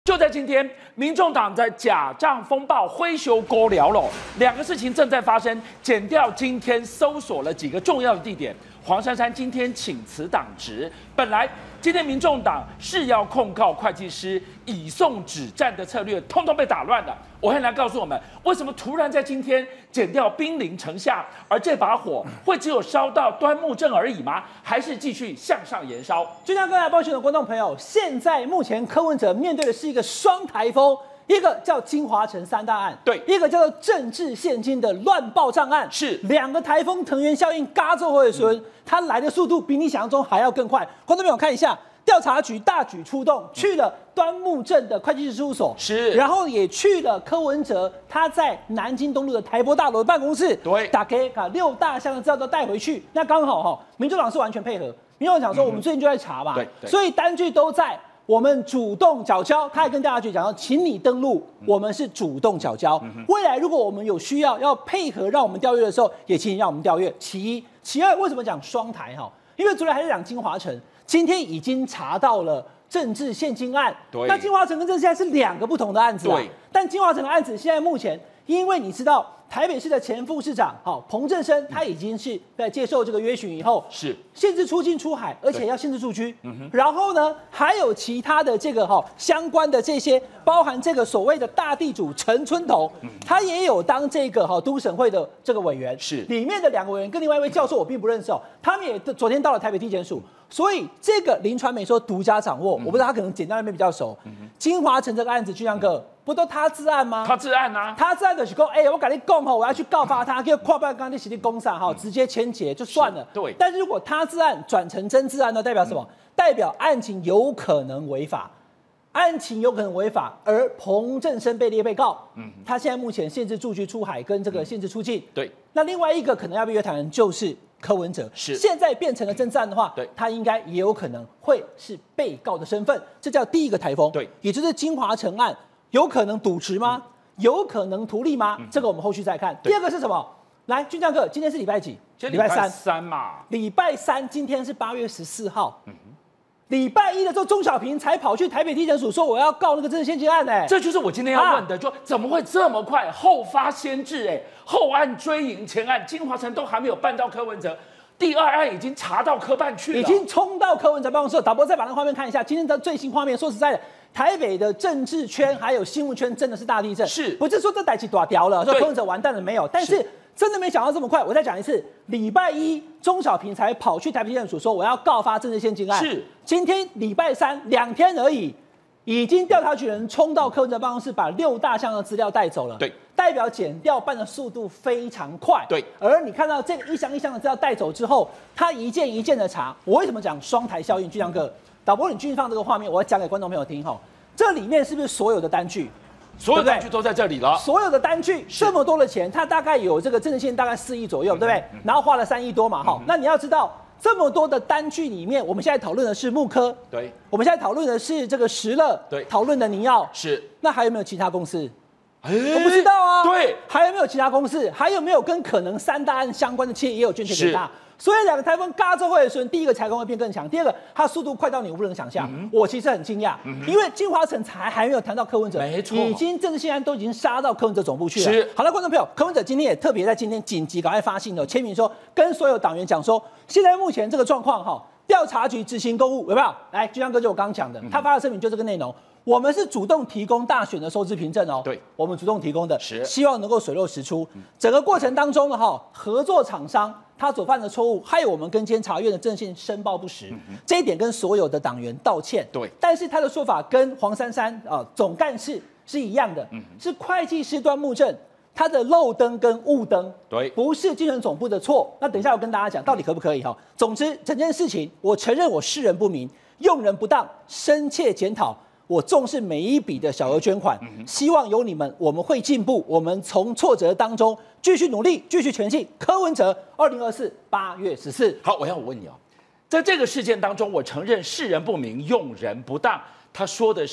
就在今天，民众党在假账风暴挥袖勾聊了，两个事情正在发生。检调今天搜索了几个重要的地点，黄珊珊今天请辞党职。本来今天民众党是要控告会计师以送止战的策略，通通被打乱了。我会来告诉我们，为什么突然在今天检调兵临城下，而这把火会只有烧到端木正而已吗？还是继续向上延烧？ 就像各位报讯的观众朋友，现在目前柯文哲面对的是一个双台风。一个叫金华城三大案， 对； 一个叫做政治现金的乱报账案， 是两个台风藤原效应嘎奏会孙，它来的速度比你想象中还要更快。观众朋友看一下，调查局大举出动，去了端木镇的会计师事务所， 是， 然后也去了柯文哲他在南京东路的台博大楼的办公室， 对， 打给把6大箱的资料都带回去。那刚好民众党是完全配合，民众党讲说我们最近就在查嘛， 对， 所以单据都在。我们主动缴交，他还跟调查局讲说，请你登录，我们是主动缴交。未来如果我们有需要配合让我们调阅的时候，也请你让我们调阅。其一，其二，为什么讲双台哈？因为昨天还是讲金华城，今天已经查到了政治现金案。 对， 那金华城跟这现在是两个不同的案子啊。 对， 但金华城的案子现在目前，因为你知道。台北市的前副市长彭正生，他已经是在接受这个约询以后， 是限制出境出海，而且要限制住居。然后呢，还有其他的这个相关的这些，包含这个所谓的大地主陈春头，他也有当这个都审会的这个委员。 是里面的2个委员跟另外一位教授我并不认识他们也昨天到了台北地检署，所以这个林传媒说独家掌握，我不知道他可能检调那边比较熟。金华城这个案子，俊相哥。不都他自案吗？ 他自案啊！ 他自案就是说，我跟你讲我要去告发他，叫跨办刚你实力公上直接签结就算了。 对。 但是如果他自案转成真自案呢，代表什么？代表案情有可能违法，案情有可能违法，而彭正生被列被告。他现在目前限制住居出海跟这个限制出境。 对。 那另外一个可能要被约谈人就是柯文哲。 是。 现在变成了真自案的话， 对， 他应该也有可能会是被告的身份，这叫第一个台风。 对。 也就是金华城案。有可能渎职吗？有可能图利吗？这个我们后续再看。第二个是什么？来，俊将哥，今天是礼拜几？ 礼拜三嘛。 礼拜3，今天是8月14号。礼拜1的时候，钟小平才跑去台北地检署说我要告那个政治现金案这就是我今天要问的，就怎么会这么快？后发先至后案追迎前案，金华城都还没有办到柯文哲。第2案已经查到科办去了， 已经冲到柯文哲办公室。导播再把那个画面看一下，今天的最新画面。说实在的，台北的政治圈还有新闻圈真的是大地震， 是不是说这台棋打掉了，说柯文哲完蛋了没有？但是真的没想到这么快。我再讲一次，礼拜1钟小平才跑去台北地检署说我要告发政治现金案， 是今天礼拜32天而已。已经调查局人冲到柯文哲办公室，把6大箱的资料带走了。 对， 代表检调办的速度非常快。 对， 而你看到这个一箱一箱的资料带走之后，他一件一件的查。我为什么讲双台效应？俊相哥，导播你继续放这个画面，我要讲给观众朋友听这里面是不是所有的单据？ 所有的单据都在这里了。 所有的单据这么多的钱，他大概有这个政治现金大概4亿左右，对不对？然后花了3亿多嘛。那你要知道。这么多的单据里面，我们现在讨论的是木科， 对； 我们现在讨论的是这个石乐， 对； 讨论的尼奥， 是。 那还有没有其他公司？我不知道啊。 对， 还有没有其他公司？还有没有跟可能3大案相关的企业也有捐钱给他？所以2个台风嘎之后的时候，第一个财工会变更强，第二个它速度快到你无人想象。我其实很惊讶，因为金华城还没有谈到柯文哲， 没错， 已经政治现案都已经杀到柯文哲总部去了。 是。 好了，观众朋友，柯文哲今天也特别在今天紧急赶快发信签名说，跟所有党员讲说，现在目前这个状况调查局执行公务有没有？来，俊相哥就我刚刚讲的，他发的声明就这个内容。我们是主动提供大选的收支凭证对， 我们主动提供的， 是希望能够水落石出。整个过程当中合作厂商他所犯的错误，还有我们跟监察院的政信申报不实，这一点跟所有的党员道歉。 对， 但是他的说法跟黄珊珊总干事是一样的，是会计师端木正他的漏登跟误登， 对， 不是精神总部的错。那等一下我跟大家讲到底可不可以总之整件事情，我承认我识人不明，用人不当，深切检讨。我重视每一笔的小额捐款，希望有你们，我们会进步。我们从挫折当中继续努力，继续前进。柯文哲，2024 8月14。 好，我问你在这个事件当中，我承认识人不明，用人不当。他说的是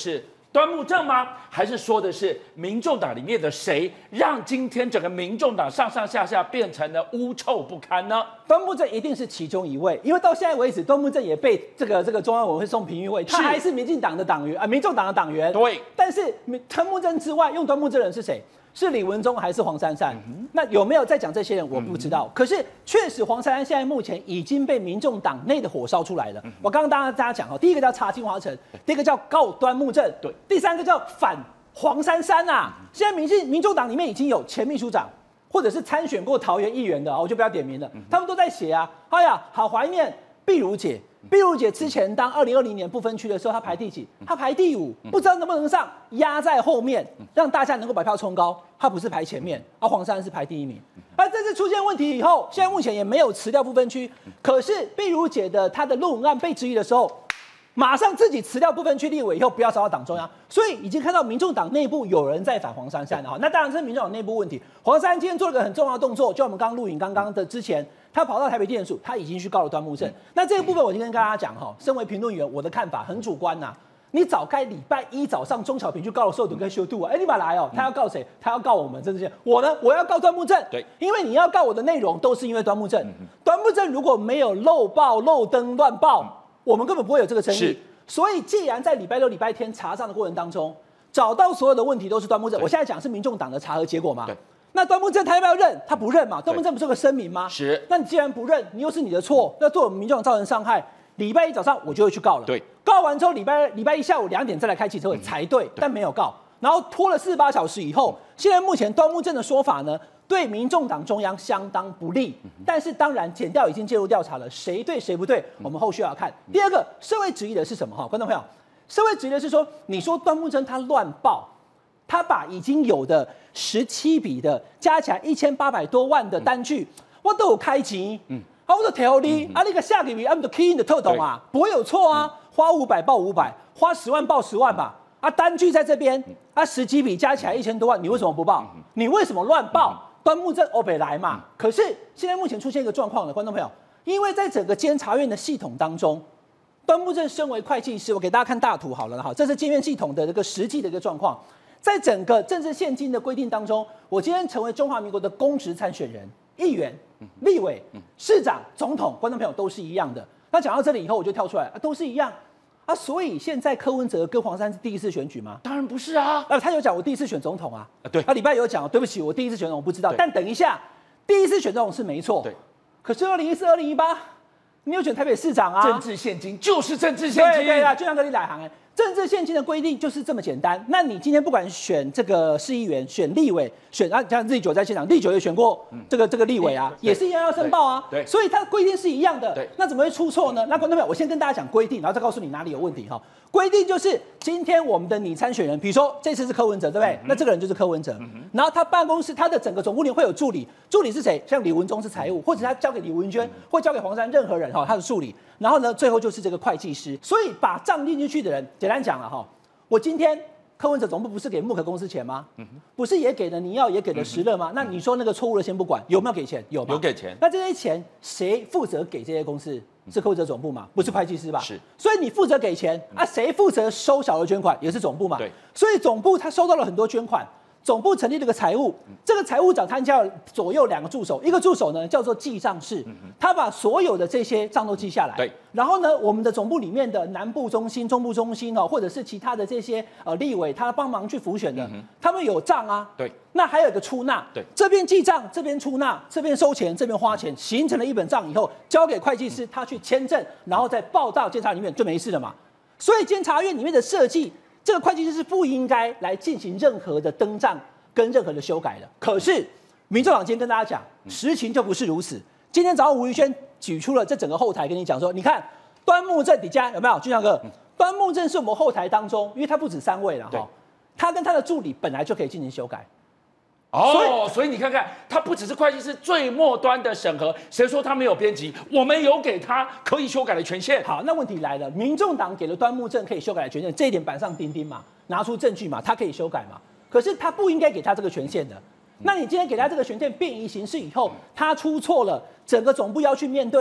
端木正吗？还是说的是民众党里面的谁，让今天整个民众党上上下下变成了污臭不堪呢？ 端木正一定是其中一位，因为到现在为止，端木正也被这个中央委员会送评议会，他还是民进党的党员民众党的党员。 对， 但是端木正之外，用端木正的人是谁？是李文忠还是黄珊珊？那有没有在讲这些人？我不知道。可是确实，黄珊珊现在目前已经被民众党内的火烧出来了。我刚刚大家讲第一个叫查金华城，第二个叫告端木正， 对， 第三个叫反黄珊珊啊。现在民众党里面已经有前秘书长，或者是参选过桃园议员的，我就不要点名了，他们都在写啊。哎呀，好怀念碧如姐。碧如姐之前当2020年不分区的时候，她排第几？她排第5，不知道能不能上，压在后面，让大家能够把票冲高。她不是排前面，黄珊珊是排第1名。而这次出现问题以后，现在目前也没有辞掉不分区。可是碧如姐她的论文案被质疑的时候，马上自己辞掉不分区立委以后，不要烧到党中央。所以已经看到民众党内部有人在反黄珊珊了。那当然是民众党内部问题。黄珊珊今天做了个很重要的动作，就我们刚录影刚刚的之前。他跑到台北地检署，他已经去告了端木正。那这个部分我就跟大家讲哈，身为评论员，我的看法很主观呐。你早该礼拜1早上钟小平去告了受毒跟修度啊，你把来哦，他要告谁？他要告我们，真是我呢，我要告端木正。 对， 因为你要告我的内容都是因为端木正。端木正如果没有漏报、漏登、乱报，我们根本不会有这个争议。所以既然在礼拜6、礼拜天查账的过程当中，找到所有的问题都是端木正，我现在讲是民众党的查核结果嘛。对。那端木正他要不要认？他不认嘛。端木正不是有个声明吗？ 是。 那你既然不认，你又是你的错，那对我们民众党造成伤害，礼拜1早上我就会去告了。 对。 告完之后，礼拜1下午2点再来开记者会才对，但没有告。然后拖了48小时以后，现在目前端木正的说法呢，对民众党中央相当不利。但是当然，检调已经介入调查了，谁对谁不对，我们后续要看。第二个，社会质疑的是什么？观众朋友，社会质疑的是说，你说端木正他乱报。他把已经有的17笔的加起来1800多万的单据，我都有开钱，我都调你，你个下个月按照 key 的特懂啊，不会有错啊，花500报500，花10万报10万吧，单据在这边，10几笔加起来1000多万，你为什么不报？你为什么乱报？端木正欧北来嘛？可是现在目前出现一个状况了，观众朋友，因为在整个监察院的系统当中。端木正身为会计师，我给大家看大图好了哈，这是监院系统的这个实际的一个状况。在整个政治现金的规定当中，我今天成为中华民国的公职参选人、议员、立委、市长、总统，观众朋友都是一样的。那讲到这里以后，我就跳出来，都是一样啊。所以现在柯文哲跟黄珊珊是第一次选举吗？ 当然不是啊。 他有讲我第一次选总统啊。 对。 礼拜有讲，对不起，我第一次选总统我不知道。但等一下，第一次选总统是没错。对。可是2014、2018，你有选台北市长啊？ 政治现金就是政治现金。 对啊，就像跟你来行政治现金的规定就是这么简单。那你今天不管选这个市议员、选立委、选像立九在现场，立九也选过这个立委啊，也是一样要申报啊。对，所以它的规定是一样的。对，那怎么会出错呢？那观众朋友，我先跟大家讲规定，然后再告诉你哪里有问题哈。规定就是今天我们的拟参选人，比如说这次是柯文哲，对不对？那这个人就是柯文哲。然后他办公室他的整个总务里会有助理，助理是谁？像李文忠是财务，或者他交给李文娟，或交给黄珊，任何人哈，他的助理。然后呢，最后就是这个会计师。所以把账印进去的人，简单讲了哈，我今天柯文哲总部不是给木可公司钱吗？不是也给了尼耀，也给了时乐吗？那你说那个错误的先不管，有没有给钱？有吗？ 有给钱。 那这些钱谁负责给这些公司？是柯文哲总部嘛？不是会计师吧？ 是。 所以你负责给钱啊？谁负责收小额捐款？也是总部嘛？ 对。 所以总部他收到了很多捐款。总部成立了个财务，这个财务长他叫左右2个助手，一个助手呢叫做记账室，他把所有的这些账都记下来。对，然后呢，我们的总部里面的南部中心、中部中心或者是其他的这些立委，他帮忙去辅选的，他们有账啊。对，那还有一个出纳，对，这边记账，这边出纳，这边收钱，这边花钱，形成了一本账以后，交给会计师，他去签证，然后再报到监察里面就没事了嘛。所以监察院里面的设计。这个会计师是不应该来进行任何的登账跟任何的修改的。可是，民众党今天跟大家讲，实情就不是如此。今天早上吴宇轩举出了这整个后台，跟你讲说，你看端木正底下有没有？俊祥哥，端木正是我们后台当中，因为他不止3位了哈，他跟他的助理本来就可以进行修改。 所以你看看，他不只是会计师最末端的审核，谁说他没有编辑？我们有给他可以修改的权限。 好，那问题来了，民众党给了端木正可以修改的权限，这一点板上钉钉嘛，拿出证据嘛，他可以修改嘛。可是他不应该给他这个权限的。那你今天给他这个权限，便宜行事以后，他出错了，整个总部要去面对啊。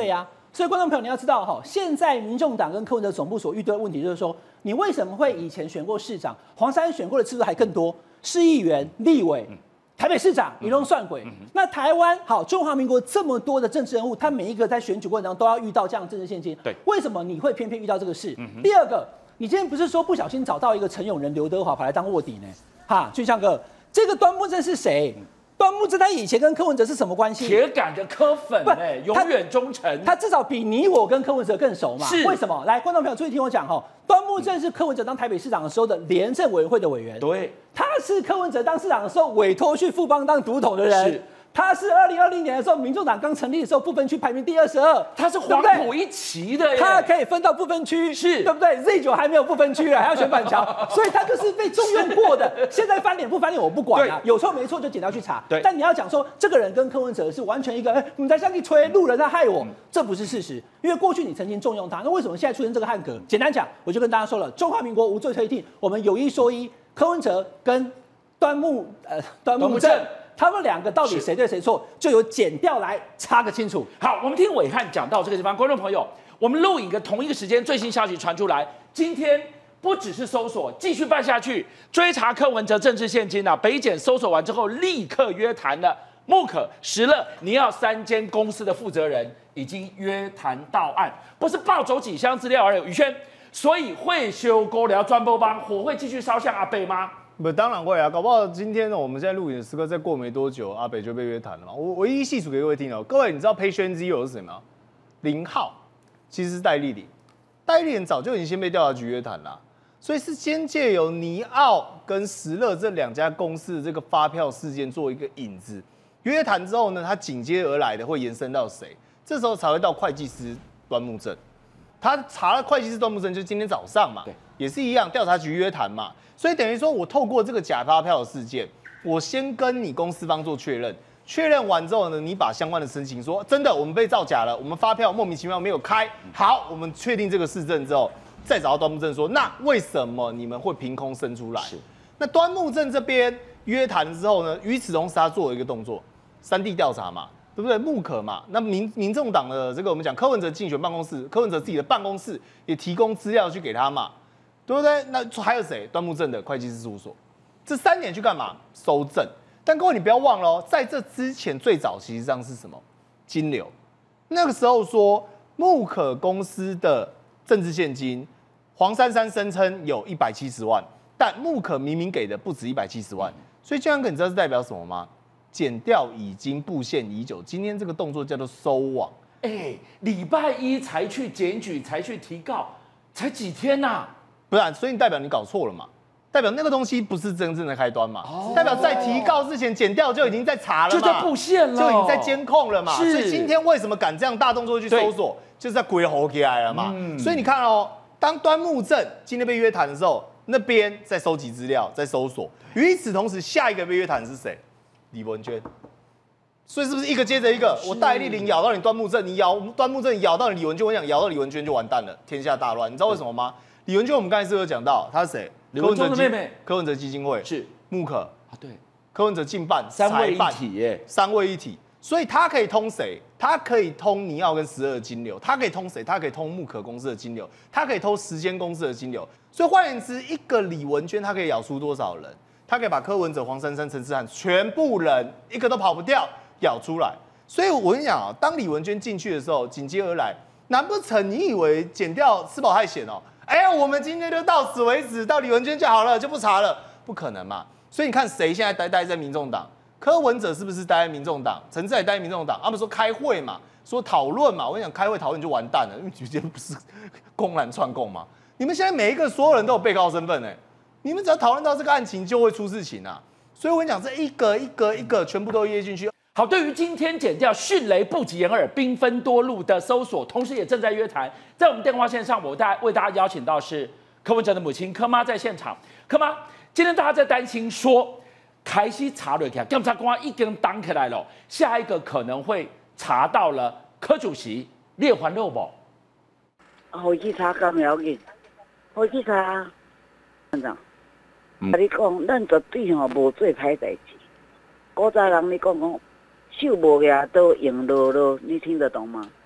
所以观众朋友你要知道哈，现在民众党跟柯文哲总部所遇到的问题就是说，你为什么会以前选过市长，黄珊选过的次数还更多，市议员、立委。台北市长你都算鬼，那台湾好，中华民国这么多的政治人物，他每一个在选举过程当中都要遇到这样的政治现金， 对， 为什么你会偏偏遇到这个事？第二个，你今天不是说不小心找到一个陈永仁、刘德华跑来当卧底呢？哈，俊相哥，这个端木正是谁？端木正他以前跟柯文哲是什么关系？ 铁杆的柯粉哎，永远忠诚。 他至少比你我跟柯文哲更熟嘛？ 是为什么？来，观众朋友注意听我讲哈，端木正是柯文哲当台北市长的时候的廉政委员会的委员， 对， 他是柯文哲当市长的时候委托去富邦当独统的人。 是。 他是2020年的时候，民众党刚成立的时候，不分区排名第22， 他是黄埔一期的耶， 他可以分到不分区， 是对不对 ？Z9还没有不分区了，还要选板桥，所以他就是被重用过的。现在翻脸不翻脸我不管啊，有错没错就检调去查。 对， 但你要讲说这个人跟柯文哲是完全一个，你在上去吹路人在害我，这不是事实，因为过去你曾经重用他，那为什么现在出现这个汉格？简单讲，我就跟大家说了，中华民国无罪推定，我们有一说一，柯文哲跟端木正。他们两个到底谁对谁错，就由检调来查个清楚。 好，我们听伟汉讲到这个地方，观众朋友，我们录影的同一个时间，最新消息传出来，今天不只是搜索，继续办下去，追查柯文哲政治现金啊！北检搜索完之后，立刻约谈了穆可、石勒、尼奥3间公司的负责人，已经约谈到案，不是抱走几箱资料而已。宇轩，所以会修勾聊专播帮火会继续烧向阿北吗？ 不，当然会啊，搞不好今天呢，我们现在录影的时刻，再过没多久，阿北就被约谈了嘛。我一一细数给各位听哦。各位，你知道 Patient Zero 是谁吗？0号其实是戴立领，戴立领早就已经先被调查局约谈了，所以是先借由尼奥跟石勒这2家公司的这个发票事件做一个引子。约谈之后呢，他紧接而来的会延伸到谁？这时候才会到会计师端木正。他查了会计师端木正，就是今天早上嘛，也是一样，调查局约谈嘛。所以等于说，我透过这个假发票的事件，我先跟你公司方做确认，确认完之后呢，你把相关的申请说真的，我们被造假了，我们发票莫名其妙没有开，好，我们确定这个事证之后，再找到端木正说，那为什么你们会凭空生出来？那端木正这边约谈之后呢，与此同时他做了一个动作，3地调查嘛，对不对？穆可嘛，那民众党的这个我们讲柯文哲竞选办公室，柯文哲自己的办公室也提供资料去给他嘛。对不对？那还有谁？端木正的会计师事务所，这3年去干嘛？收证。但各位你不要忘了哦，在这之前最早其实上是什么？金流。那个时候说穆可公司的政治现金，黄珊珊声称有170万，但穆可明明给的不止170万。所以建安哥，你知道是代表什么吗？检调已经布线已久，今天这个动作叫做收网。 礼拜1才去检举，才去提告，才几天呐？ 不然，所以代表你搞错了嘛？代表那个东西不是真正的开端嘛？代表在提告之前，检调就已经在查了嘛， 就在布线了， 就已经在监控了嘛。 是。 所以今天为什么敢这样大动作去搜索，就是在鬼吼起来了嘛。所以你看哦，当端木正今天被约谈的时候，那边在收集资料，在搜索。与此同时，下一个被约谈的是谁？李文娟。所以是不是一个接着一个？我戴立领咬到你端木正，你咬端木正咬到你李文娟，我想咬到李文娟就完蛋了，天下大乱。你知道为什么吗？李文娟，我们刚才是不是有讲到，她是谁？ 李文忠的妹妹， 柯文哲基金会是穆可啊，对， 柯文哲竞办 3位一体耶 ，3位一体，所以他可以通谁？他可以通尼奥跟12的金流，他可以通谁？他可以通穆可公司的金流，他可以通10间公司的金流。所以换言之，一个李文娟，他可以咬出多少人？他可以把柯文哲、黄珊珊、陈志汉全部人一个都跑不掉咬出来。所以我跟你讲啊，当李文娟进去的时候，紧接而来，难不成你以为检调吃饱太闲哦？哎呀，我们今天就到此为止，到李文娟就好了，就不查了，不可能嘛。所以你看，谁现在待在民众党？柯文哲是不是待在民众党？陈志也待在民众党。他们说开会嘛，说讨论嘛。我跟你讲，开会讨论就完蛋了，因为直接不是公然串供嘛。你们现在每一个所有人都有被告身份你们只要讨论到这个案情，就会出事情啊。所以我跟你讲，这一个全部都约进去。 好，对于今天检调迅雷不及掩耳、兵分多路的搜索，同时也正在约谈。在我们电话线上，我为大家邀请到是柯文哲的母亲柯妈在现场。柯妈，今天大家在担心说，开始查了起来，检察官已经挡起来了，下一个可能会查到了柯主席列环肉不？ 回去查敢要紧，回去查，院长，跟你讲，咱绝对无做歹代志。古早人你讲手无牙都用落，你听得懂吗？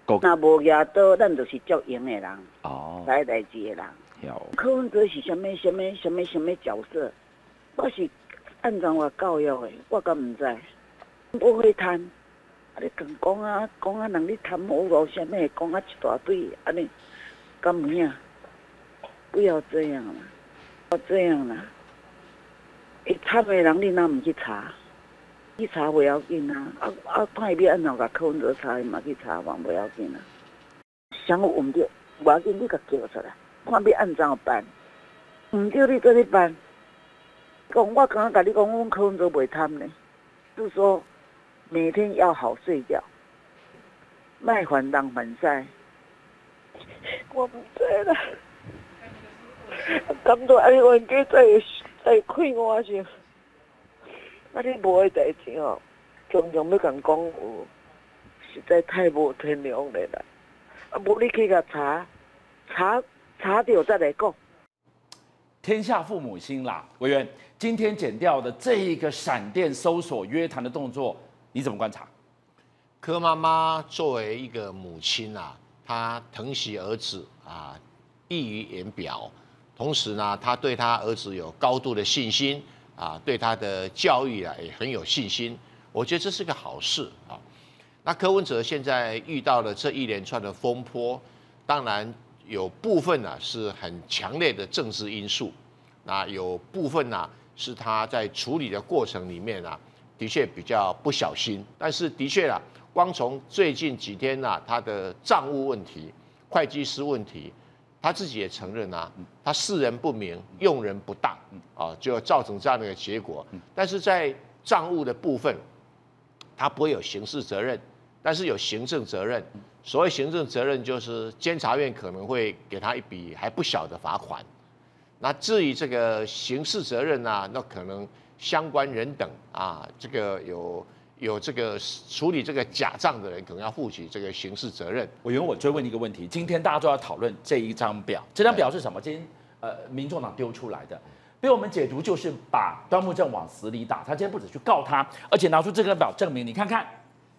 若无举刀，咱就是足赢的人， 哦， 来代志的人。 有柯文哲是什么角色？我是按照我教育的，我敢唔知。不会贪，啊你讲人你贪污无什么，讲啊一大堆，安尼敢唔呀？不要这样了，不要这样了。会贪的人你哪唔去查？去查袂要紧啊！看伊要按怎甲柯文哲查，伊嘛去查嘛，袂要紧啊。想有唔对，无要紧，你甲叫出来，看要按怎办。唔对，你做你办。我刚刚甲你讲，阮柯文哲袂贪呢，就是说每天要好睡觉，卖还东还西。我唔知啦，感觉安尼冤家再会开我先。啊！你无的代志吼，常常要共讲有，实在太无天良了啦！啊，无你去甲查到再来讲。 天下父母心啦，委员，今天剪掉的这一个闪电搜索约谈的动作，你怎么观察？ 柯妈妈作为一个母亲啊，她疼惜儿子啊，溢于言表。同时呢，她对她儿子有高度的信心。啊，对他的教育啊也很有信心，我觉得这是个好事啊。那柯文哲现在遇到了这一连串的风波，当然有部分呢是很强烈的政治因素，那有部分呢是他在处理的过程里面啊，的确比较不小心。但是的确啦，光从最近几天啊，他的账务问题、会计师问题。他自己也承认啊，他识人不明，用人不当，啊，就造成这样的一个结果。但是在账务的部分，他不会有刑事责任，但是有行政责任。所谓行政责任，就是监察院可能会给他一笔还不小的罚款。那至于这个刑事责任啊，那可能相关人等啊，这个有这个处理这个假账的人，可能要负起这个刑事责任。 委员，我追问一个问题，今天大家都要讨论这一张表，这张表是什么？今天民众党丢出来的，被我们解读就是把端木正往死里打。他今天不止去告他，而且拿出这个表证明，你看看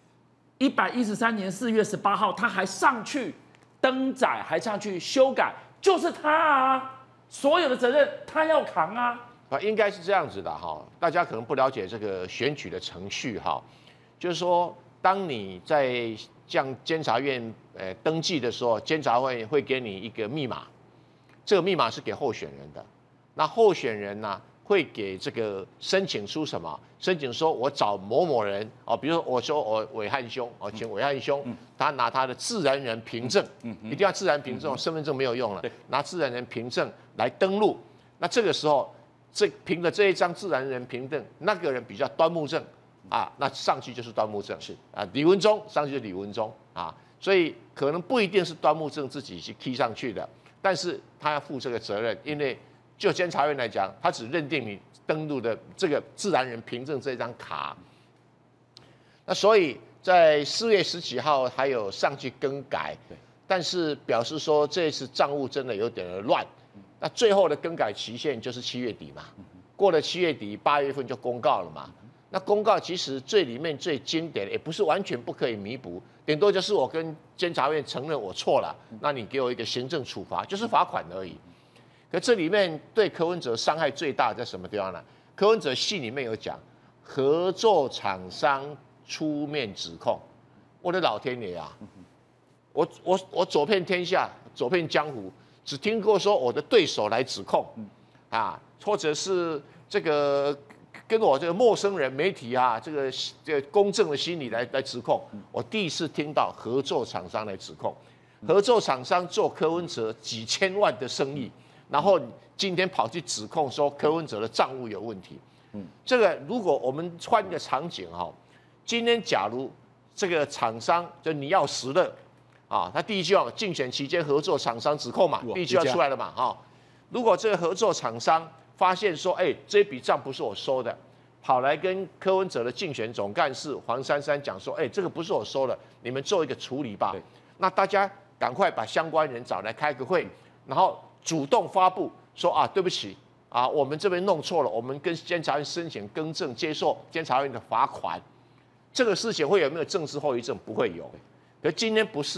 ，113年4月18号，他还上去登载，还上去修改，就是他啊，所有的责任他要扛啊。 应该是这样子的哈，大家可能不了解这个选举的程序哈，就是说，当你在向监察院登记的时候，监察会会给你一个密码，这个密码是给候选人的，那候选人呢会给这个申请书什么？申请说我找某某人哦，比如说我说我伟汉兄哦，请伟汉兄，他拿他的自然人凭证，一定要自然凭证，身份证没有用了，拿自然人凭证来登录，那这个时候。凭着这一张自然人凭证，那个人比较端木正啊，那上去就是端木正，是啊，李文忠上去就是李文忠啊，所以可能不一定是端木正自己去 key 上去的，但是他要负这个责任，因为就监察院来讲，他只认定你登录的这个自然人凭证这张卡，那所以在4月10几号还有上去更改，但是表示说这一次账务真的有点乱。那最后的更改期限就是7月底嘛，过了7月底，8月份就公告了嘛。那公告其实最里面最经典的，也不是完全不可以弥补，顶多就是我跟监察院承认我错了，那你给我一个行政处罚，就是罚款而已。可这里面对柯文哲伤害最大在什么地方呢？柯文哲信里面有讲，合作厂商出面指控，我的老天爷啊！我走遍天下，走遍江湖。只听过说我的对手来指控，啊，或者是这个跟我这个陌生人、媒体啊，这个公正的心理来指控。我第一次听到合作厂商来指控，合作厂商做柯文哲几千万的生意，然后今天跑去指控说柯文哲的账务有问题。这个如果我们换一个场景哈，今天假如这个厂商就你要实乐。啊，他第一句话竞选期间合作厂商指控嘛，第一句话出来了嘛，哈。如果这个合作厂商发现说，这笔账不是我收的，跑来跟柯文哲的竞选总干事黄珊珊讲说，这个不是我收的，你们做一个处理吧。那大家赶快把相关人找来开个会，然后主动发布说啊，对不起啊，我们这边弄错了，我们跟监察院申请更正，接受监察院的罚款。这个事情会有没有政治后遗症？不会有。可今天不是。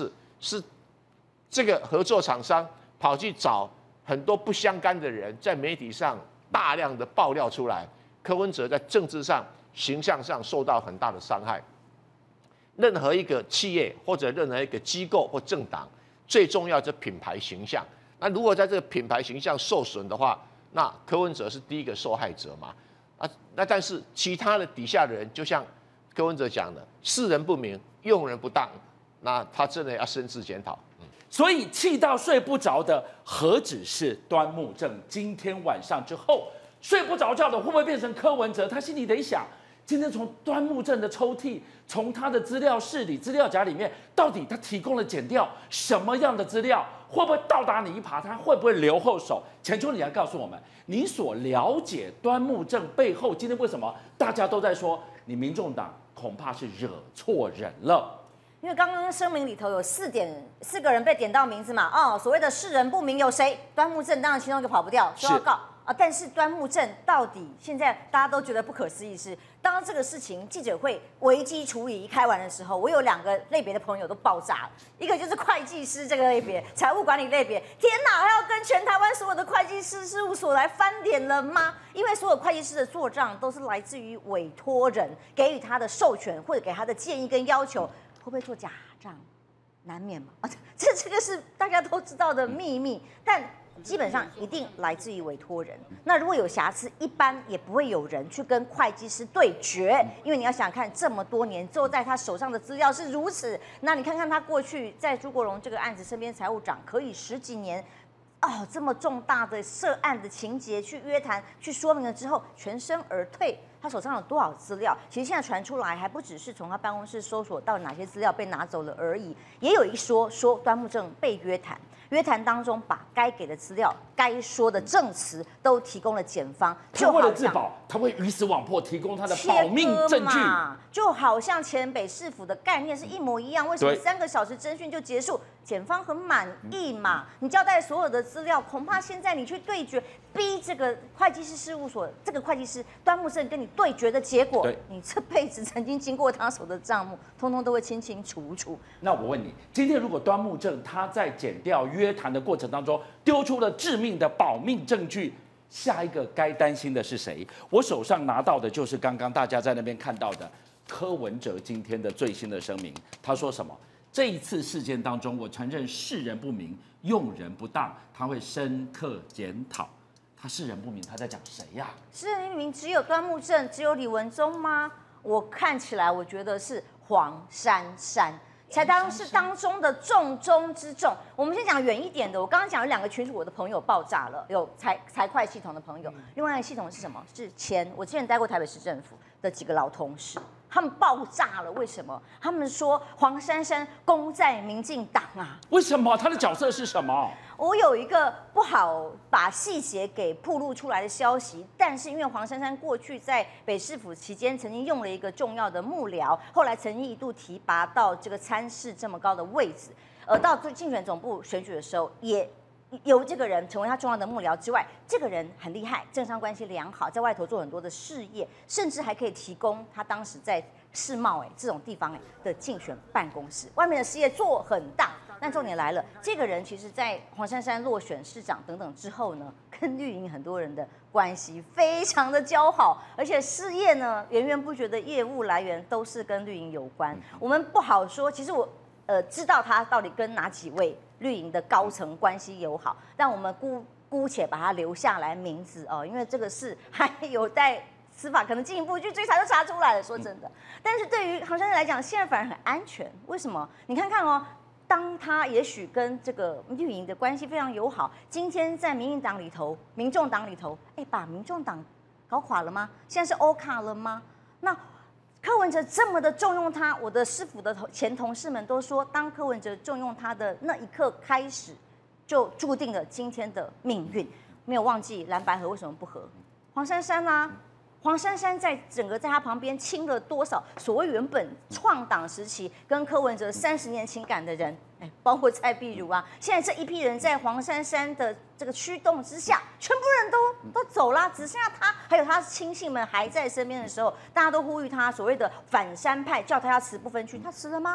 是这个合作厂商跑去找很多不相干的人，在媒体上大量的爆料出来，柯文哲在政治上、形象上受到很大的伤害。任何一个企业或者任何一个机构或政党，最重要是品牌形象。那如果在这个品牌形象受损的话，那柯文哲是第一个受害者嘛？那但是其他的底下的人，就像柯文哲讲的，识人不明，用人不当，那他真的要深自检讨。 所以气到睡不着的，何止是端木正？今天晚上之后睡不着觉的，会不会变成柯文哲？他心里得想。今天从端木正的抽屉，从他的资料室里、资料夹里面，到底他提供了检调什么样的资料？会不会倒打你一耙？他会不会留后手？钱秋，你来告诉我们，你所了解端木正背后，今天为什么大家都在说你民众党恐怕是惹错人了？ 因为刚刚声明里头有4个人被点到名字嘛，哦，所谓的识人不明有谁？端木正当然其中一个跑不掉，说要告。但是端木正到底现在大家都觉得不可思议是，当这个事情记者会危机处理一开完的时候，我有2个类别的朋友都爆炸了，一个就是会计师这个类别，财务管理类别，天哪，还要跟全台湾所有的会计师事务所来翻脸了吗？因为所有会计师的做账都是来自于委托人给予他的授权或者给他的建议跟要求，会不会做假账？难免嘛，这个是大家都知道的秘密，但基本上一定来自于委托人。那如果有瑕疵，一般也不会有人去跟会计师对决，因为你要想看这么多年坐在他手上的资料是如此，那你看看他过去在朱国荣这个案子身边财务长可以10几年。哦，这么重大的涉案的情节去约谈、去说明了之后，全身而退。他手上有多少资料？其实现在传出来，还不只是从他办公室搜索到哪些资料被拿走了而已，也有一说端木正被约谈。约谈当中，把该给的资料、该说的证词都提供了检方， 他为了自保，他会鱼死网破，提供他的保命证据， 就好像前北市府的概念是一模一样。为什么3个小时侦讯就结束？检方很满意嘛？你交代所有的资料，恐怕现在你去对决，逼这个会计师事务所这个会计师端木正跟你对决的结果，你这辈子曾经经过他手的账目，通通都会清清楚楚。 那我问你，今天如果端木正他在检调约谈的过程当中丢出了致命的保命证据，下一个该担心的是谁？我手上拿到的就是刚刚大家在那边看到的柯文哲今天的最新的声明，他说什么？这一次事件当中，我承认识人不明、用人不当，他会深刻检讨。他识人不明，他在讲谁呀？ 识人不明只有端木正，只有李文忠吗？我看起来，我觉得是黄珊珊。才是当中的重中之重。我们先讲远一点的，我刚刚讲有2个群组，我的朋友爆炸了，有财会系统的朋友，另外一个系统是什么？是我之前待过台北市政府的几个老同事，他们爆炸了。为什么？他们说黄珊珊功在民进党啊？ 为什么？他的角色是什么？ 我有一个不好把细节给曝露出来的消息，但是因为黄珊珊过去在北市府期间曾经用了一个重要的幕僚，后来曾经一度提拔到这个参事这么高的位置，到竞选总部选举的时候，也由这个人成为他重要的幕僚之外，这个人很厉害，政商关系良好，在外头做很多的事业，甚至还可以提供他当时在世贸这种地方的竞选办公室，外面的事业做很大。但重点来了，这个人其实在黄珊珊落选市长等等之后呢，跟绿营很多人的关系非常的交好，而且事业呢源源不绝的业务来源都是跟绿营有关。我们不好说，其实我知道他到底跟哪几位绿营的高层关系友好，但我们姑且把他留下来名字哦，因为这个事还有待司法可能进一步去追查就查出来了。说真的，但是对于黄珊珊来讲，现在反而很安全。为什么？你看看哦。当他也许跟这个绿营的关系非常友好，今天在民众党里头，把民众党搞垮了吗？现在是欧卡了吗？那柯文哲这么的重用他，我的师府的前同事们都说，当柯文哲重用他的那一刻开始，就注定了今天的命运。没有忘记蓝白合为什么不合？黄珊珊啊。黄珊珊在他旁边亲了多少所谓原本创党时期跟柯文哲30年情感的人，包括蔡壁如啊，现在这一批人在黄珊珊的这个驱动之下，全部人都走了，只剩下他还有他亲信们还在身边的时候，大家都呼吁他所谓的反山派，叫他要辞不分区，他辞了吗？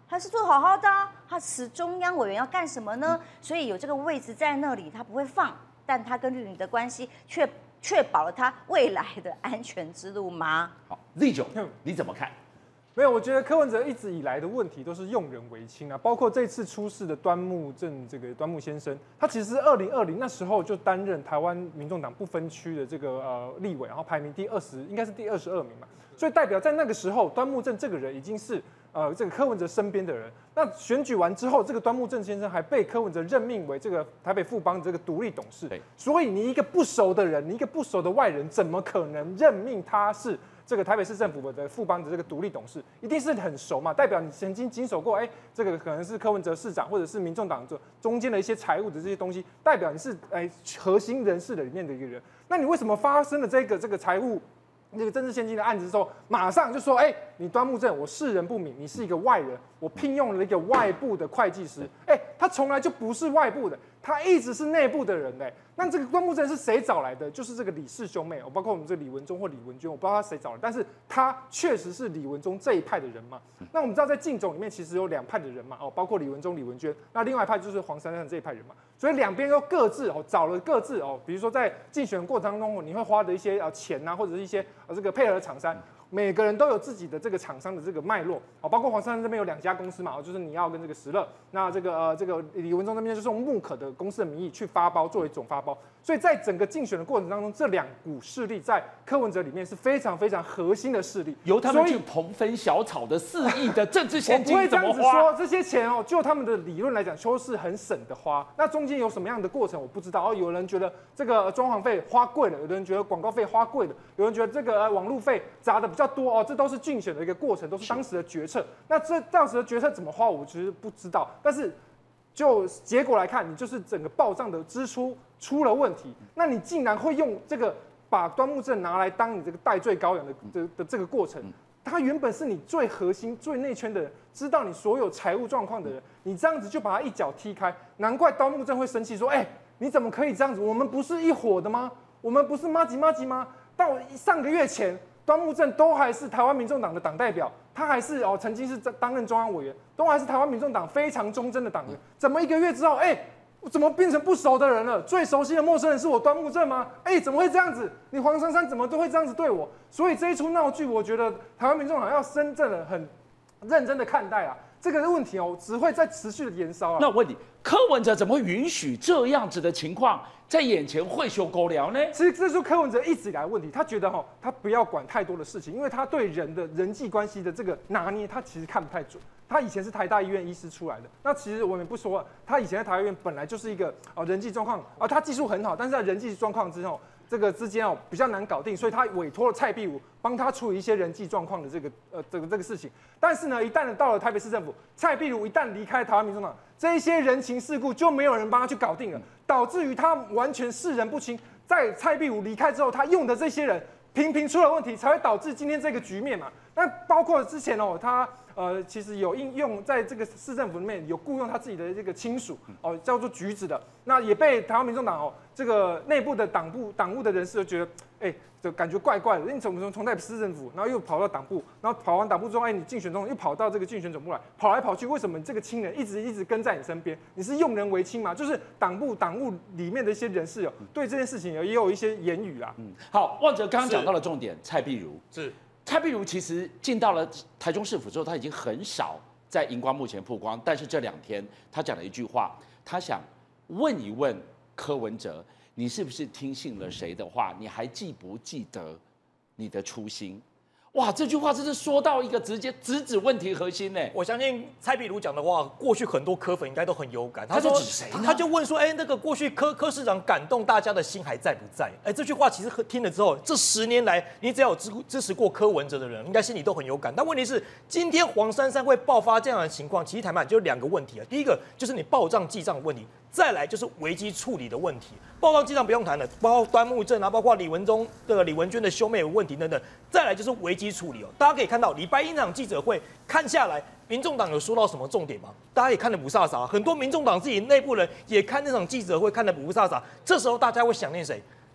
他是做得好好的啊，他辞中央委员要干什么呢？所以有这个位置在那里，他不会放，但他跟绿营的关系却确保了他未来的安全之路吗？ 好，立九，你怎么看？ 没有，我觉得柯文哲一直以来的问题都是用人唯亲啊，包括这次出事的端木正这个端木先生，他其实是2020那时候就担任台湾民众党不分区的这个立委，然后排名应该是第22名嘛，所以代表在那个时候，端木正这个人已经是这个柯文哲身边的人。那选举完之后，这个端木正先生还被柯文哲任命为这个台北富邦这个独立董事，所以你一个不熟的人，你一个不熟的外人，怎么可能任命他是这个台北市政府的富邦的这个独立董事？一定是很熟嘛，代表你曾经经手过，这个可能是柯文哲市长或者是民众党中间的一些财务的这些东西，代表你是核心人士的里面的一个人。那你为什么发生了这个财务这个政治献金的案子之后，马上就说，你端木正，我识人不明，你是一个外人，我聘用了一个外部的会计师，他从来就不是外部的，他一直是内部的人嘞。那这个端木正是谁找来的？就是这个李氏兄妹，包括我们这李文忠或李文娟，我不知道他谁找来，但是他确实是李文忠这一派的人嘛。那我们知道在竞总里面其实有2派的人嘛，包括李文忠、李文娟，那另外一派就是黄珊珊这一派人嘛。所以两边都各自找了各自比如说在竞选过程当中，你会花的一些钱啊，或者是一些这个配合的厂商。每个人都有自己的这个厂商的这个脉络，包括黄珊珊这边有2家公司嘛，就是你要跟这个石乐，那这个李文忠那边就是用木可的公司的名义去发包作为总发包，所以在整个竞选的过程当中，这2股势力在柯文哲里面是非常非常核心的势力， 由他们去捧粉小草的4亿的政治现金我不会这怎么花？ 样子说，这些钱就他们的理论来讲，都是很省的花。那中间有什么样的过程我不知道。有人觉得这个装潢费花贵了，有的人觉得广告费花贵了，有人觉得这个网路费砸的比较多这都是竞选的一个过程，都是当时的决策。那这当时的决策怎么花，我其实不知道。但是就结果来看，你就是整个报账的支出出了问题，那你竟然会用这个把端木正拿来当你这个代罪羔羊的这个过程。他原本是你最核心、最内圈的人，知道你所有财务状况的人，你这样子就把他一脚踢开，难怪端木正会生气说：“你怎么可以这样子？我们不是一伙的吗？我们不是麻吉吗？”到上个月前，端木正都还是台湾民众党的党代表，他还是曾经是担任中央委员，都还是台湾民众党非常忠贞的党员。怎么1个月之后，怎么变成不熟的人了？最熟悉的陌生人是我端木正吗？怎么会这样子？你黄珊珊怎么都会这样子对我？所以这一出闹剧，我觉得台湾民众党要真正的很认真的看待啊，这个问题只会在持续的延烧啊。 那我问你，柯文哲怎么会允许这样子的情况在眼前会修狗聊呢？ 其实这就是柯文哲一直以来的问题，他觉得他不要管太多的事情，因为他对人的人际关系的这个拿捏，他其实看不太准。他以前是台大医院医师出来的，那其实我们也不说了，他以前在台大医院本来就是一个人际状况他技术很好，但是在人际状况之后，这个之间比较难搞定，所以他委托了蔡壁如帮他处理一些人际状况的这个事情。但是呢，一旦到了台北市政府，蔡壁如一旦离开台湾民众党，这一些人情世故就没有人帮他去搞定了，导致于他完全识人不清。在蔡壁如离开之后，他用的这些人频频出了问题，才会导致今天这个局面嘛。那包括之前他其实有应用在这个市政府里面有雇佣他自己的这个亲属叫做橘子的，那也被台湾民众党这个内部的党务的人士就觉得就感觉怪怪的，你怎么从台北市政府，然后又跑到党部，然后跑完党部之后，你竞选中又跑到这个竞选总部来，跑来跑去，为什么你这个亲人一直跟在你身边？你是用人为亲嘛？就是党务里面的一些人士对这件事情也有一些言语啦。 好，旺哲刚刚讲到了重点，蔡壁如是。 蔡壁如其实进到了台中市府之后，他已经很少在荧光幕前曝光，但是这2天他讲了一句话，他想问一问柯文哲，你是不是听信了谁的话？你还记不记得你的初心？哇，这句话真是说到一个直接直指问题核心呢。 我相信蔡壁如讲的话，过去很多柯粉应该都很有感。 他说指谁呢？ 他就问说，那个过去柯市长感动大家的心还在不在？这句话其实听了之后，这10年来，你只要有支持过柯文哲的人，应该心里都很有感。但问题是，今天黄珊珊会爆发这样的情况，其实台湾就2个问题啊。第一个就是你报账记账的问题，再来就是危机处理的问题。报账记账不用谈了，包括端木正包括李文忠李文娟的兄妹有问题等等，再来就是危机处理大家可以看到，礼拜1那场记者会看下来，民众党有说到什么重点吗？大家也看得不飒飒，很多民众党自己内部人也看那场记者会看得不飒飒。这时候大家会想念谁？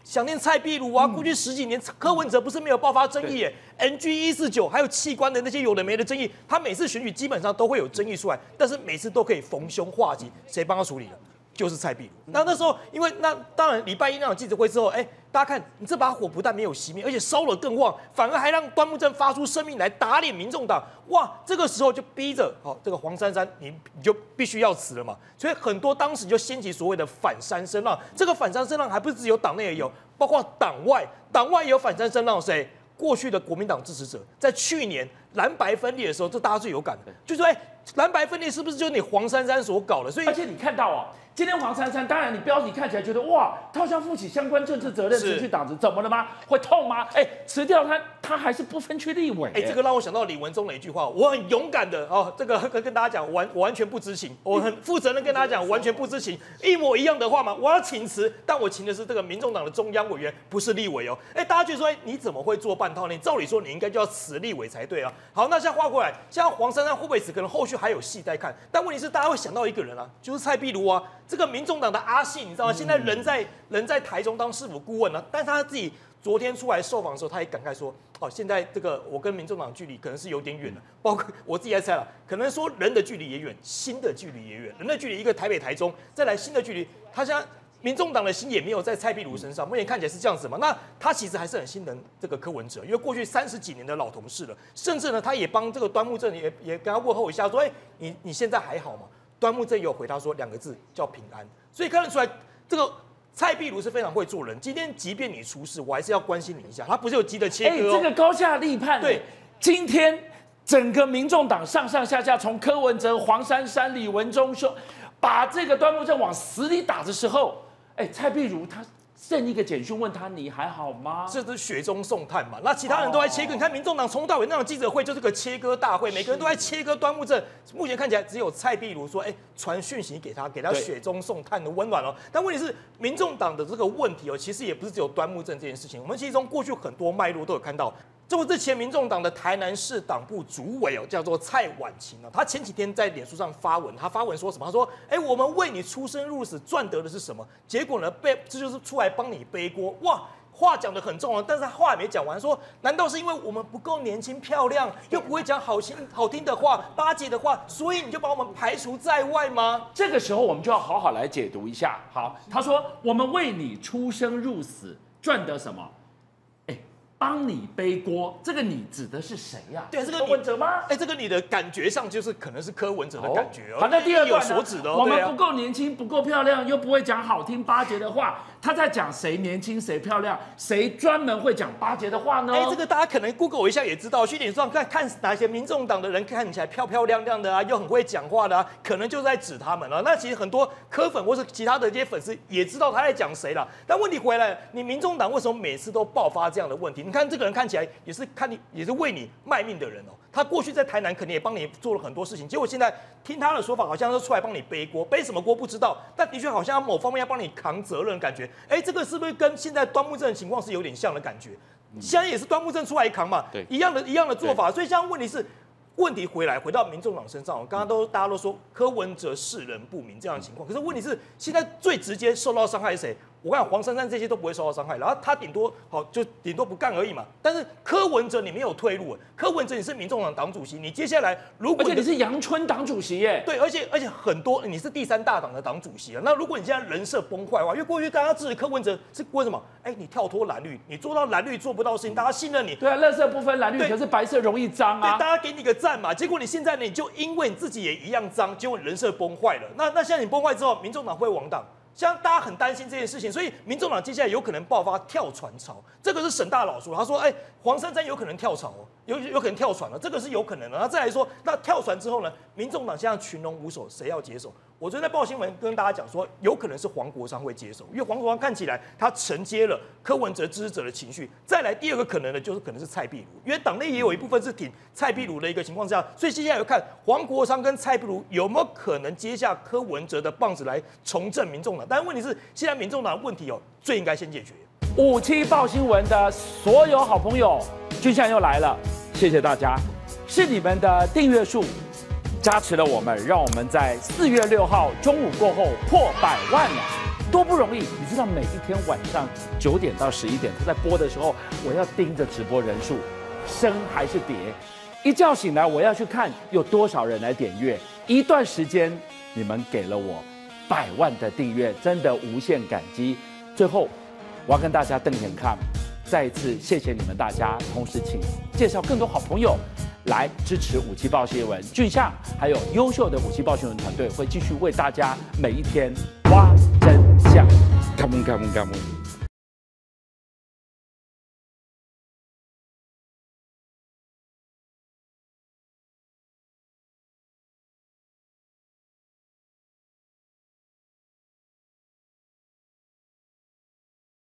想念蔡壁如啊，过去10几年柯文哲不是没有爆发争议耶，NG149还有器官的那些有的没的争议，他每次选举基本上都会有争议出来，但是每次都可以逢凶化吉，谁帮他处理了？就是蔡壁如。那时候，因为那当然礼拜一那场记者会之后，大家看你这把火不但没有熄灭，而且烧得更旺，反而还让端木正发出声明来打脸民众党。哇，这个时候就逼着这个黄珊珊你就必须要辞了嘛。所以很多当时就掀起所谓的反三声浪。这个反三声浪还不是只有党内也有，包括党外也有反三声浪。谁？过去的国民党支持者，在去年蓝白分裂的时候，这大家最有感的，就是说，蓝白分裂是不是就是你黄珊珊所搞的？所以， 而且你看到今天黄珊珊，当然你标题看起来觉得哇，他好像负起相关政治责任，辞去党职，怎么了吗？会痛吗？辞掉他还是不分区立委。 这个让我想到李文忠的一句话，我很勇敢的这个跟大家讲，我完全不知情，我很负责任跟大家讲，我完全不知情，一模一样的话嘛，我要请辞，但我请的是这个民众党的中央委员，不是立委哦。大家觉得说，你怎么会做半套呢？照理说你应该就要辞立委才对啊。好，那现在话过来，像黄珊珊会不会辞？可能后续还有戏待看。但问题是，大家会想到一个人啊，就是蔡壁如啊。这个民众党的阿信，你知道吗？现在人在台中当市府顾问呢，但他自己昨天出来受访的时候，他也感慨说，现在这个我跟民众党距离可能是有点远了，包括我自己在猜了，可能说人的距离也远，心的距离也远。人的距离一个台北台中，再来心的距离，他现在民众党的心也没有在蔡壁如身上，目前看起来是这样子嘛。那他其实还是很心疼这个柯文哲，因为过去30几年的老同事了，甚至呢，他也帮这个端木正也跟他问候一下，说，你现在还好吗？端木正也有回答说2个字叫平安，所以看得出来这个蔡壁如是非常会做人。今天即便你出事，我还是要关心你一下。他不是有急着切割这个高下立判。 对， 今天整个民众党上上下下，从柯文哲、黄珊珊、李文忠说，把这个端木正往死里打的时候，蔡壁如他剩一个简讯问他你还好吗？ 这是雪中送炭嘛。那其他人都在切割，你看民众党从头到尾那场记者会就是个切割大会，每个人都在切割端木正。目前看起来只有蔡壁如说，传讯息给他雪中送炭的温暖哦。但问题是，民众党的这个问题其实也不是只有端木正这件事情。我们其实从过去很多脉络都有看到。就是前民众党的台南市党部主委叫做蔡婉晴他前几天在脸书上发文，他发文说什么？他说：“我们为你出生入死赚得的是什么？结果呢，这就是出来帮你背锅。”哇，话讲得很重啊，但是他话还没讲完，说难道是因为我们不够年轻漂亮，又不会讲好听的话、巴结的话，所以你就把我们排除在外吗？ 这个时候我们就要好好来解读一下。好，他说我们为你出生入死赚得什么？帮你背锅，这个你指的是谁呀？ 对，这个柯文哲吗？ 这个你的感觉上就是可能是柯文哲的感觉好，那第二段有所指的我们不够年轻，不够漂亮，又不会讲好听巴结的话。他在讲谁年轻谁漂亮，谁专门会讲巴结的话呢？ 这个大家可能 Google 一下也知道，去脸上看哪些民众党的人看起来漂漂亮亮的啊，又很会讲话的啊，可能就在指他们了。那其实很多柯粉或是其他的这些粉丝也知道他在讲谁了。但问题回来了，你民众党为什么每次都爆发这样的问题？你看这个人看起来也是为你卖命的人哦。他过去在台南肯定也帮你做了很多事情，结果现在听他的说法，好像是出来帮你背锅，背什么锅不知道，但的确好像某方面要帮你扛责任的感觉。这个是不是跟现在端木正的情况是有点像的感觉？现在也是端木正出来扛嘛， 对， 一样的做法。所以现在问题回到民众党身上，刚刚大家都说柯文哲识人不明这样的情况，可是问题是现在最直接受到伤害是谁？我看黄珊珊这些都不会受到伤害，然后他顶多不干而已嘛。但是柯文哲你没有退路，柯文哲你是民众党党主席，你接下来如果而且你是阳春党主席耶， 对，而且很多你是第3大党的党主席啊。那如果你现在人设崩坏的话，因为过去大家支持柯文哲是为什么？你跳脱蓝绿，你做到蓝绿做不到的事情，大家信任你。 对啊，垃圾不分蓝绿，可是白色容易脏啊。 对，大家给你个赞嘛。结果你现在呢，你就因为你自己也一样脏，结果你人设崩坏了。那现在你崩坏之后，民众党会亡党。像大家很担心这件事情，所以民众党接下来有可能爆发跳船潮。这个是沈大佬说，他说，黄珊珊有可能跳槽哦，有可能跳船了，这个是有可能的。那再来说，那跳船之后呢，民众党现在群龙无首，谁要接手？我昨天在报新闻跟大家讲说，有可能是黄国昌会接手，因为黄国昌看起来他承接了柯文哲支持者的情绪。再来第二个可能呢，就是可能是蔡壁如，因为党内也有一部分是挺蔡壁如的一个情况下，所以接下来要看黄国昌跟蔡壁如有没有可能接下柯文哲的棒子来重振民众党。但是问题是，现在民众党的问题最应该先解决。 57报新闻的所有好朋友，君相又来了，谢谢大家，是你们的订阅数加持了我们，让我们在4月6号中午过后破100万了。 多不容易。你知道每一天晚上9点到11点，他在播的时候，我要盯着直播人数，升还是跌。一觉醒来，我要去看有多少人来点阅。一段时间，你们给了我100万的订阅，真的无限感激。最后，我要跟大家瞪眼看，再一次谢谢你们大家，同时请介绍更多好朋友来支持57报新闻。俊相还有优秀的57报新闻团队会继续为大家每一天挖真相。Come on, come on, come on.